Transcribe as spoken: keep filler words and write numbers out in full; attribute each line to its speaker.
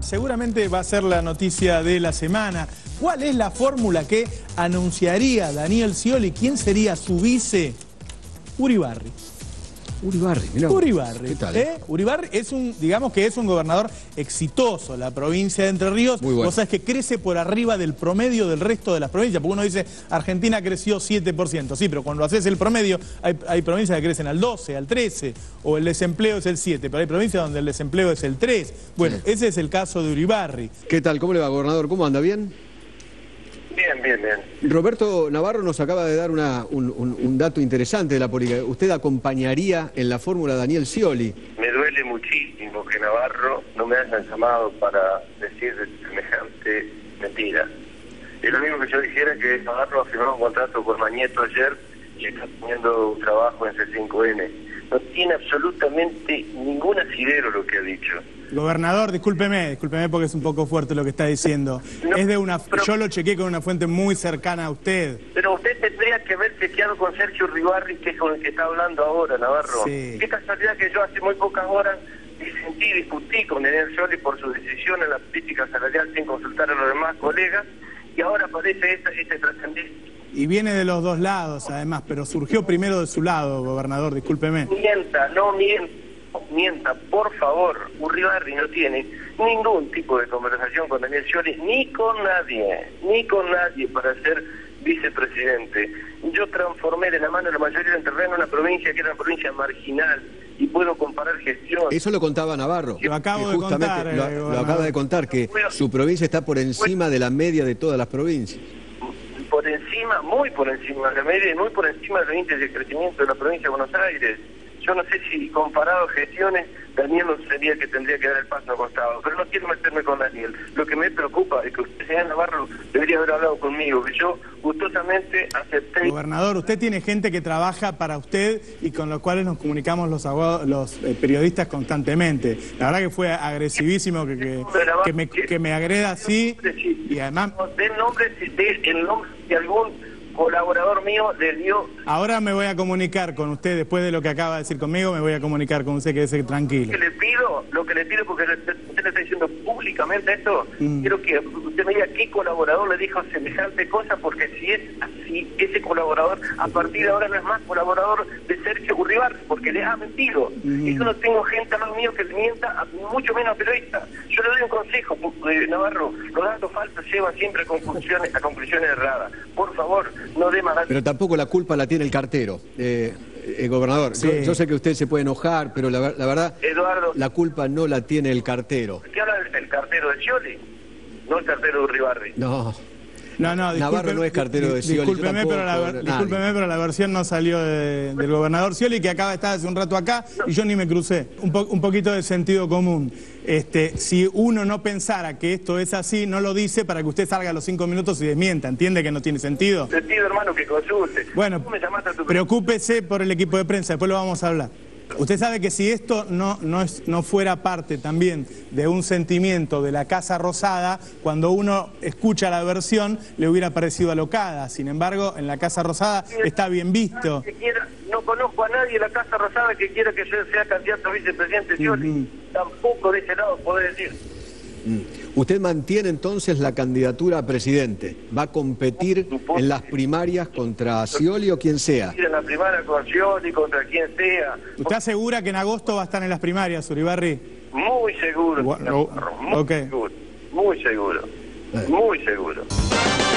Speaker 1: seguramente va a ser la noticia de la semana. ¿Cuál es la fórmula que anunciaría Daniel Scioli? ¿Quién sería su vice? Uribarri.
Speaker 2: Uribarri, mirá.
Speaker 1: Uribarri.
Speaker 2: ¿Qué tal?
Speaker 1: ¿eh? Uribarri es un, digamos que es un gobernador exitoso. La provincia de Entre Ríos,
Speaker 2: Muy bueno.
Speaker 1: Vos sabés que crece por arriba del promedio del resto de las provincias, porque uno dice, Argentina creció siete por ciento. Sí, pero cuando haces el promedio, hay, hay provincias que crecen al doce, al trece, o el desempleo es el siete, pero hay provincias donde el desempleo es el tres. Bueno, sí. Ese es el caso de Uribarri.
Speaker 2: ¿Qué tal? ¿Cómo le va, gobernador? ¿Cómo anda? ¿Bien?
Speaker 3: Bien, bien, bien.
Speaker 2: Roberto Navarro nos acaba de dar una, un, un, un dato interesante de la política. ¿Usted acompañaría en la fórmula a Daniel Scioli?
Speaker 3: Me duele muchísimo que Navarro no me hayan llamado para decir semejante mentira. Es lo mismo que yo dijera que Navarro ha firmado un contrato con Mañeto ayer y está teniendo un trabajo en C cinco N. No tiene absolutamente ningún asidero lo que ha dicho.
Speaker 1: Gobernador, discúlpeme, discúlpeme porque es un poco fuerte lo que está diciendo. No, es de una, pero, yo lo chequeé con una fuente muy cercana a usted.
Speaker 3: Pero usted tendría que haber chequeado con Sergio Uribarri, que es con el que está hablando ahora, Navarro.
Speaker 1: Sí.
Speaker 3: Qué casualidad que yo hace muy pocas horas disentí y discutí con Daniel Scioli por su decisión en la política salarial sin consultar a los demás colegas, y ahora aparece este, este trascendente.
Speaker 1: Y viene de los dos lados, además, pero surgió primero de su lado, gobernador, discúlpeme.
Speaker 3: Mienta, no mienta. Mienta, por favor. Uribarri no tiene ningún tipo de conversación con Daniel Scioli, ni con nadie, ni con nadie para ser vicepresidente. Yo transformé de la mano de la mayoría del terreno una provincia que era una provincia marginal y puedo comparar gestión.
Speaker 2: Eso lo contaba Navarro.
Speaker 1: Lo acabo de contar.
Speaker 2: Lo,
Speaker 1: eh,
Speaker 2: lo acaba de contar, que bueno, su provincia está por encima bueno, de la media de todas las provincias.
Speaker 3: Por encima, muy por encima de la media y muy por encima del índice de crecimiento de la provincia de Buenos Aires. Yo no sé si comparado gestiones, Daniel no sería el que tendría que dar el paso acostado, pero no quiero meterme con Daniel. Lo que me preocupa es que usted, señor Navarro, debería haber hablado conmigo, que yo gustosamente acepté.
Speaker 1: Gobernador, usted tiene gente que trabaja para usted y con los cuales nos comunicamos los abogados, los eh, periodistas constantemente. La verdad que fue agresivísimo que, que, que, me, que me agreda así y además...
Speaker 3: Den nombre, el nombre de algún colaborador mío le dio...
Speaker 1: Ahora me voy a comunicar con usted, después de lo que acaba de decir conmigo, me voy a comunicar con usted, quédese tranquilo.
Speaker 3: Lo que le pido, lo que le pido, porque usted le está diciendo públicamente esto, mm. quiero que usted me diga qué colaborador le dijo semejante cosa, porque si es así, ese colaborador a partir de ahora no es más colaborador de Sergio Uribarri, porque le ha mentido. Mm. Y yo no tengo gente al lado mío que le mienta, mucho menos periodista. Yo le doy un consejo, eh, Navarro, los datos falsos llevan siempre a conclusiones, a conclusiones erradas. Por favor, no dé más datos.
Speaker 2: Pero tampoco la culpa la tiene el cartero. Eh, eh, gobernador, sí. yo, yo sé que usted se puede enojar, pero la, la verdad,
Speaker 3: Eduardo,
Speaker 2: la culpa no la tiene el cartero.
Speaker 3: ¿Qué habla el, el cartero de Scioli? No el cartero de Uribarri.
Speaker 2: No.
Speaker 1: No, no,
Speaker 2: Navarro no es cartero de Scioli.
Speaker 1: Discúlpeme, pero la, discúlpeme, pero la versión no salió de, del gobernador Scioli, que acaba de estar hace un rato acá y yo ni me crucé. Un, po, un poquito de sentido común. Este, si uno no pensara que esto es así, no lo dice para que usted salga a los cinco minutos y desmienta. ¿Entiende que no tiene sentido?
Speaker 3: Te pido, hermano, que consulte.
Speaker 1: Bueno, me llamaste a tu... preocúpese por el equipo de prensa, después lo vamos a hablar. Usted sabe que si esto no, no, es, no fuera parte también de un sentimiento de la Casa Rosada, cuando uno escucha la versión le hubiera parecido alocada. Sin embargo, en la Casa Rosada está bien visto.
Speaker 3: No conozco a nadie en la Casa Rosada que quiera que yo sea candidato a vicepresidente Scioli. Uh-huh. Tampoco de ese lado podés decir.
Speaker 2: Mm. ¿Usted mantiene entonces la candidatura a presidente? ¿Va a competir en las primarias contra Scioli o quien sea?
Speaker 3: En la primaria con Scioli, contra quien sea.
Speaker 1: ¿Usted asegura que en agosto va a estar en las primarias, Uribarri?
Speaker 3: Muy seguro.
Speaker 1: Bueno,
Speaker 3: muy
Speaker 1: okay.
Speaker 3: seguro. Muy seguro. Muy seguro.